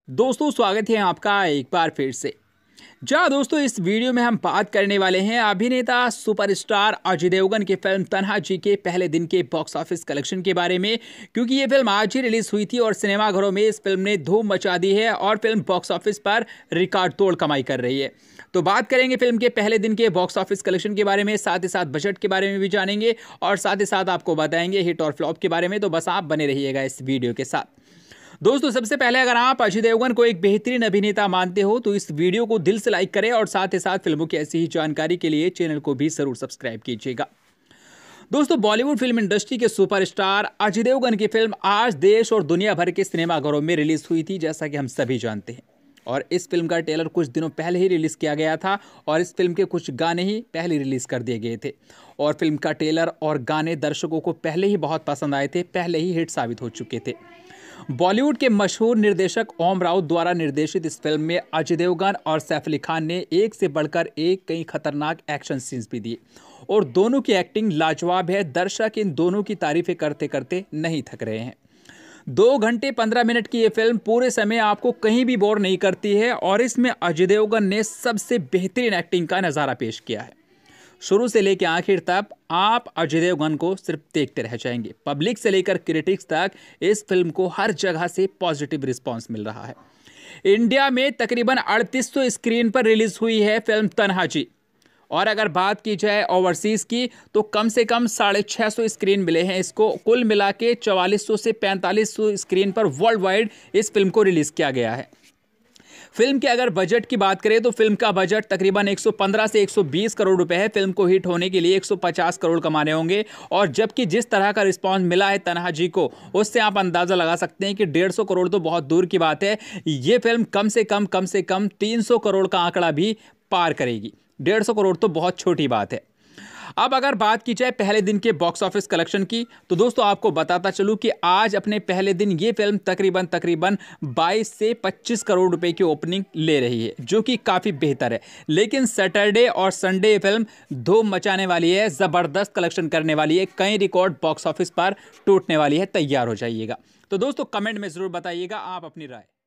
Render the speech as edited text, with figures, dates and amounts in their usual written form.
दोस्तों स्वागत है आपका एक बार फिर से। जहाँ दोस्तों इस वीडियो में हम बात करने वाले हैं अभिनेता सुपरस्टार अजय देवगन की फिल्म तन्हाजी के पहले दिन के बॉक्स ऑफिस कलेक्शन के बारे में, क्योंकि ये फिल्म आज ही रिलीज हुई थी और सिनेमाघरों में इस फिल्म ने धूम मचा दी है और फिल्म बॉक्स ऑफिस पर रिकॉर्ड तोड़ कमाई कर रही है। तो बात करेंगे फिल्म के पहले दिन के बॉक्स ऑफिस कलेक्शन के बारे में, साथ ही साथ बजट के बारे में भी जानेंगे और साथ ही साथ आपको बताएंगे हिट और फ्लॉप के बारे में। तो बस आप बने रहिएगा इस वीडियो के साथ। दोस्तों सबसे पहले अगर आप अजय देवगन को एक बेहतरीन अभिनेता मानते हो तो इस वीडियो को दिल से लाइक करें और साथ ही साथ फिल्मों की ऐसी ही जानकारी के लिए चैनल को भी जरूर सब्सक्राइब कीजिएगा। दोस्तों बॉलीवुड फिल्म इंडस्ट्री के सुपरस्टार अजय देवगन की फिल्म आज देश और दुनिया भर के सिनेमाघरों में रिलीज हुई थी, जैसा कि हम सभी जानते हैं। और इस फिल्म का ट्रेलर कुछ दिनों पहले ही रिलीज किया गया था और इस फिल्म के कुछ गाने ही पहले रिलीज कर दिए गए थे और फिल्म का ट्रेलर और गाने दर्शकों को पहले ही बहुत पसंद आए थे, पहले ही हिट साबित हो चुके थे। बॉलीवुड के मशहूर निर्देशक ओम राउत द्वारा निर्देशित इस फिल्म में अजय देवगन और सैफ अली खान ने एक से बढ़कर एक कई खतरनाक एक्शन सीन्स भी दिए और दोनों की एक्टिंग लाजवाब है। दर्शक इन दोनों की तारीफें करते करते नहीं थक रहे हैं। 2 घंटे 15 मिनट की ये फिल्म पूरे समय आपको कहीं भी बोर नहीं करती है और इसमें अजय देवगन ने सबसे बेहतरीन एक्टिंग का नज़ारा पेश किया है। शुरू से लेकर आखिर तक आप अजय देवगन को सिर्फ देखते रह जाएंगे। पब्लिक से लेकर क्रिटिक्स तक इस फिल्म को हर जगह से पॉजिटिव रिस्पांस मिल रहा है। इंडिया में तकरीबन 3800 स्क्रीन पर रिलीज हुई है फिल्म तन्हाजी और अगर बात की जाए ओवरसीज की तो कम से कम 650 स्क्रीन मिले हैं इसको। कुल मिला के 4400 से 4500 स्क्रीन पर वर्ल्ड वाइड इस फिल्म को रिलीज किया गया है। फिल्म के अगर बजट की बात करें तो फिल्म का बजट तकरीबन 115 से 120 करोड़ रुपए है। फिल्म को हिट होने के लिए 150 करोड़ कमाने होंगे और जबकि जिस तरह का रिस्पांस मिला है तन्हाजी को, उससे आप अंदाजा लगा सकते हैं कि 150 करोड़ तो बहुत दूर की बात है। ये फिल्म कम से कम 300 करोड़ का आंकड़ा भी पार करेगी। 150 करोड़ तो बहुत छोटी बात है। अब अगर बात की जाए पहले दिन के बॉक्स ऑफिस कलेक्शन की तो दोस्तों आपको बताता चलूं कि आज अपने पहले दिन ये फिल्म तकरीबन 22 से 25 करोड़ रुपए की ओपनिंग ले रही है, जो कि काफ़ी बेहतर है। लेकिन सैटरडे और संडे फिल्म धूम मचाने वाली है, ज़बरदस्त कलेक्शन करने वाली है, कई रिकॉर्ड बॉक्स ऑफिस पर टूटने वाली है। तैयार हो जाइएगा। तो दोस्तों कमेंट में ज़रूर बताइएगा आप अपनी राय।